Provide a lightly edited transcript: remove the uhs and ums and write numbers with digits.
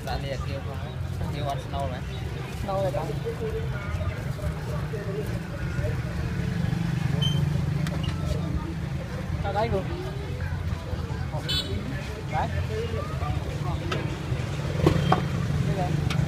bạn liệt kêu không kêu ăn snow này Snow rồi bạn. Ở đây luôn. Đấy. Đây rồi.